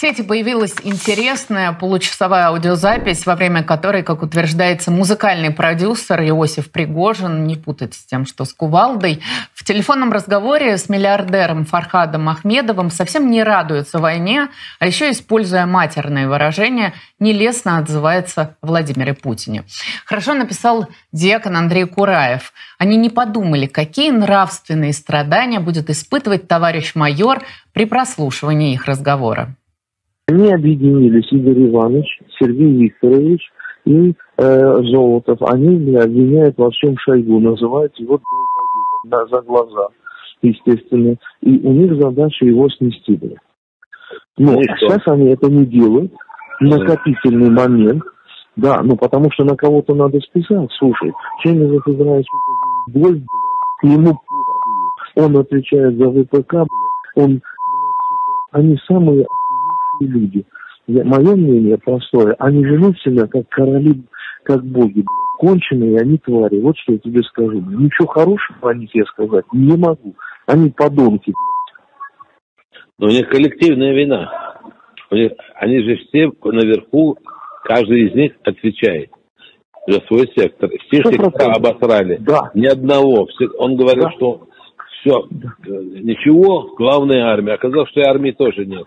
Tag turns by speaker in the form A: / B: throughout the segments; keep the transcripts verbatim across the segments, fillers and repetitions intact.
A: сети появилась интересная получасовая аудиозапись, во время которой, как утверждается, музыкальный продюсер Иосиф Пригожин, не путать с тем, что с кувалдой, в телефонном разговоре с миллиардером Фархадом Ахмедовым совсем не радуется войне, а еще, используя матерные выражения, нелестно отзывается о Владимире Путине. Хорошо написал диакон Андрей Кураев. Они не подумали, какие нравственные страдания будет испытывать товарищ майор при прослушивании их разговора.
B: Они объединились, Игорь Иванович, Сергей Викторович и э, Золотов. Они меня обвиняют во всем Шойгу, называют его долбоебом за глаза, естественно. И у них задача его снести. Но ну, сейчас они это не делают. Накопительный момент. Да, ну потому что на кого-то надо списать. Слушай, чем я забираю боль, блядь, ему он отвечает за ВПК, блядь, он, блядь, они самые люди. Я, мое мнение простое. Они ведут себя как короли, как боги, блядь. Конченые они твари. Вот что я тебе скажу. Ничего хорошего о них я сказать не могу. Они подонки, блядь.
C: Но у них коллективная вина. У них, они же все наверху, каждый из них отвечает за свой сектор. Все сектора обосрали. Да. Ни одного. Он говорил, да. что все, да. ничего, главная армия. Оказалось, что и армии тоже нет.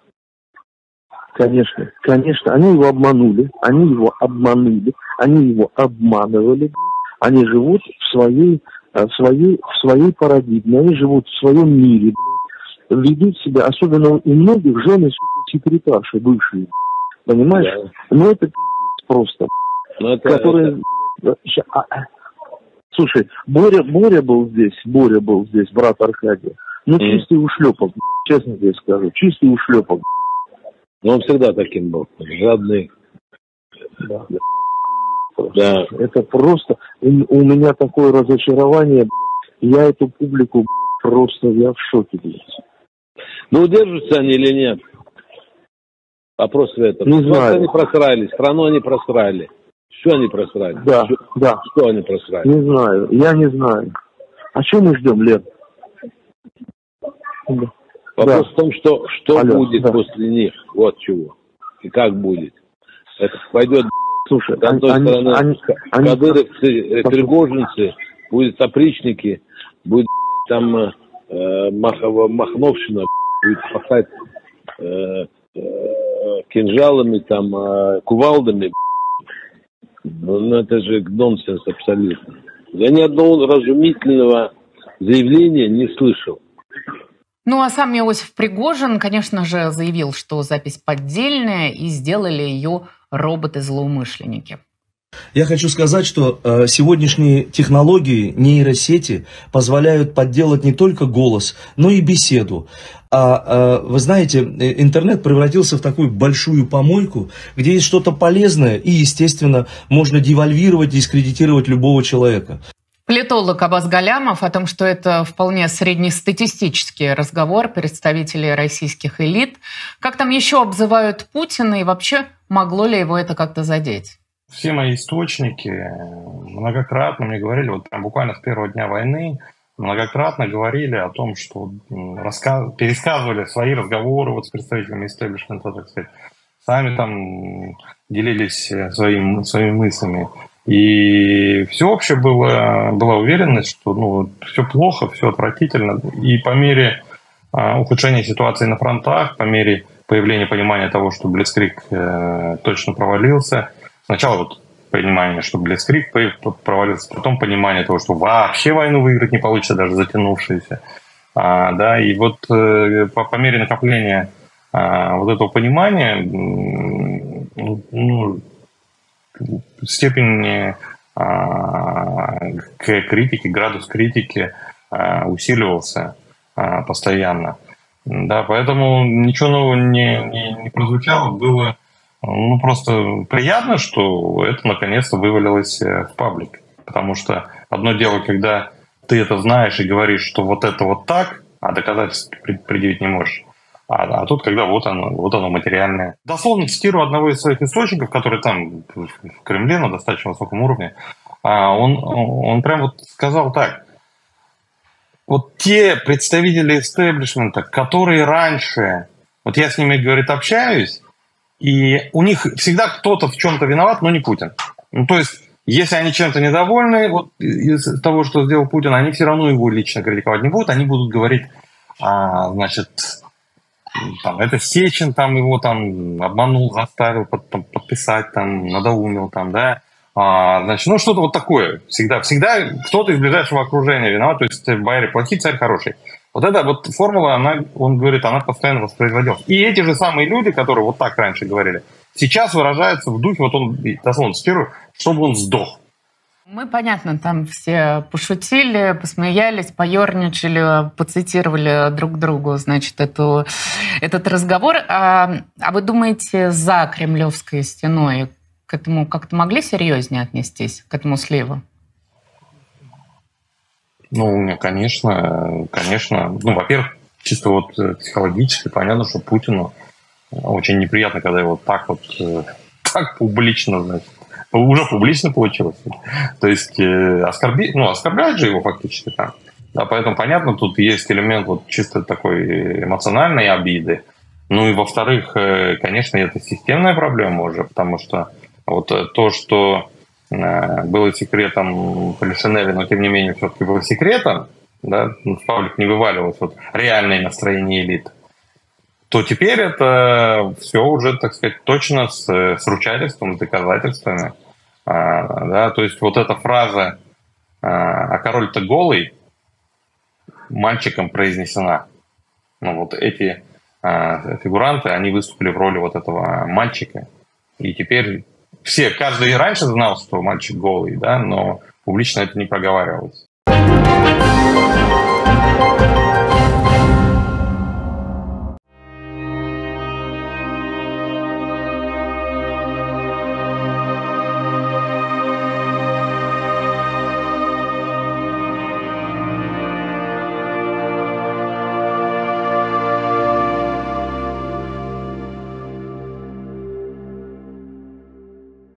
B: Конечно, конечно, они его обманули, они его обманули, они его обманывали, они живут в своей, в своей, в своей парадигме, они живут в своем мире, ведут себя, особенно у многих жены секретарши бывшие, понимаешь? Да. Ну это просто, это, которые... Это... Слушай, Боря, Боря был здесь, Боря был здесь, брат Аркадия, ну mm. чистый ушлепок, честно тебе скажу, чистый ушлепок.
C: Но он всегда таким был, жадный.
B: Да. Да. Это просто... У, у меня такое разочарование, я эту публику просто, я в шоке, блядь.
C: Ну, удержатся они или нет? Вопрос в этом.
B: Не знаю.
C: Они просрали, страну они просрали. Все они просрали.
B: Да,
C: Все,
B: да.
C: Что они просрали?
B: Не знаю, я не знаю. А что мы ждем, Лен?
C: Да. Вопрос да. в том, что, что Алло, будет да. после них. Вот чего. И как будет. Это пойдет,
B: слушай,
C: с одной
B: они,
C: стороны,
B: они,
C: кадыровцы,
B: они...
C: пригожинцы, будет опричники, будет там э, Махова, Махновщина, будет пахать э, э, кинжалами, там, э, кувалдами. Ну, это же нонсенс абсолютно. Я ни одного разумительного заявления не слышал.
A: Ну, а сам Иосиф Пригожин, конечно же, заявил, что запись поддельная, и сделали ее роботы-злоумышленники.
D: Я хочу сказать, что э, сегодняшние технологии, нейросети позволяют подделать не только голос, но и беседу. А э, вы знаете, интернет превратился в такую большую помойку, где есть что-то полезное, и, естественно, можно девальвировать и дискредитировать любого человека.
A: Политолог Аббас Галямов о том, что это вполне среднестатистический разговор представителей российских элит. Как там еще обзывают Путина, и вообще могло ли его это как-то задеть?
E: Все мои источники многократно мне говорили, вот прям буквально с первого дня войны, многократно говорили о том, что рассказ... пересказывали свои разговоры вот с представителями истеблишмента, так сказать, сами там делились своим, своими мыслями. И всеобщее было, была уверенность, что ну, все плохо, все отвратительно. И по мере а, ухудшения ситуации на фронтах, по мере появления понимания того, что Блицкриг э, точно провалился, сначала вот понимание, что Блицкриг провалился, потом понимание того, что вообще войну выиграть не получится, даже затянувшуюся. А, да, и вот э, по, по мере накопления а, вот этого понимания, ну, степень а, к критике, градус критики а, усиливался а, постоянно. Да, поэтому ничего нового не, не, не прозвучало. Было ну, просто приятно, что это наконец-то вывалилось в паблик. Потому что одно дело, когда ты это знаешь и говоришь, что вот это вот так, а доказательств предъявить не можешь. А, а тут, когда вот оно, вот оно материальное. Дословно цитирую одного из своих источников, который там в Кремле на достаточно высоком уровне. Он, он прям вот сказал так. Вот те представители истеблишмента, которые раньше Вот я с ними, говорит, общаюсь, и у них всегда кто-то в чем-то виноват, но не Путин. Ну, то есть, если они чем-то недовольны вот, из того, что сделал Путин, они все равно его лично критиковать не будут, они будут говорить, а, значит, там, это Сечин там его там обманул, заставил под, там, подписать, там, надоумил, там, да, а, значит, ну, что-то вот такое. Всегда, всегда кто-то из ближайшего окружения виноват, то есть бояре плохие, царь хороший. Вот эта вот формула, она, он говорит, она постоянно воспроизводилась. И эти же самые люди, которые вот так раньше говорили, сейчас выражаются в духе, вот он, дословно цитирую, чтобы он сдох.
A: Мы, понятно, там все пошутили, посмеялись, поерничали, поцитировали друг другу, значит, эту, этот разговор. А, а вы думаете, за Кремлевской стеной к этому как-то могли серьезнее отнестись, к этому сливу?
E: Ну, конечно, конечно. Ну, во-первых, чисто вот психологически понятно, что Путину очень неприятно, когда его так вот, так публично, значит, уже публично получилось. То есть оскорби... ну, оскорбляют же его фактически там. Да, поэтому понятно, тут есть элемент вот чисто такой эмоциональной обиды. Ну и во-вторых, конечно, это системная проблема уже, потому что вот то, что было секретом Полишинеля, но тем не менее все-таки было секретом, да, в паблик не вываливалось вот реальное настроение элит, то теперь это все уже, так сказать, точно с, с ручательством, с доказательствами. А, да, то есть вот эта фраза «а король-то голый» мальчиком произнесена. Ну, вот эти а, фигуранты, они выступили в роли вот этого мальчика. И теперь все, каждый и раньше знал, что мальчик голый, да, но публично это не проговаривалось.